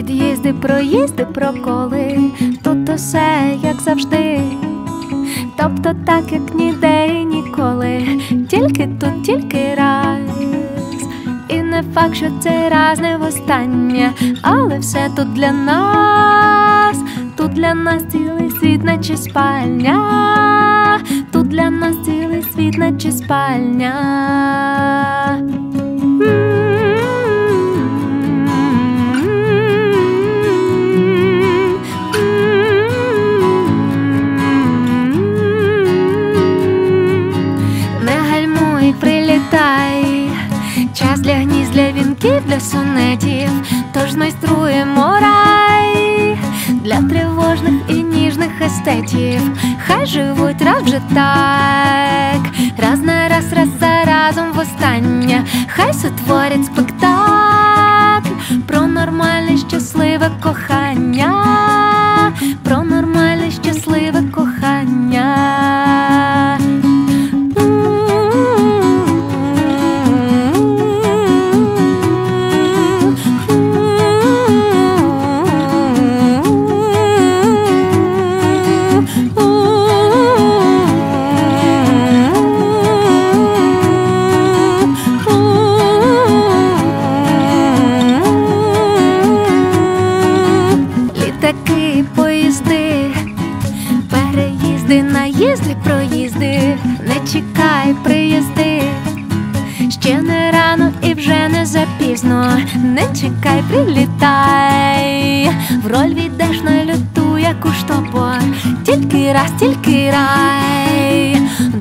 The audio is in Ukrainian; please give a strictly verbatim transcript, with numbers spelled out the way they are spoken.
Під'їзди, проїзди, проколи, тут усе як завжди. Тобто так, як ніде і ніколи. Тільки тут, тільки раз. І не факт, що цей раз не востаннє, але все тут для нас. Тут для нас цілий світ, наче спальня. Тут для нас цілий світ, наче спальня. Не гальмуй, прилітай. Час для гнізд, для вінків, для сонетів. Тож змайструємо рай для тривожних і ніжних естетів. Хай живуть раз вже так, раз на раз, раз за разом востаннє. Хай сотворять спектакль про нормальне щасливе кохання, про нормальне щасливе кохання. Літаки, поїзди, переїзди, наїзди, проїзди. Не чекай, приїзди. Ще не рано і вже не запізно. Не чекай, прилітай. В роль віддаш на люту, як у штопор. Тільки раз, тільки рай.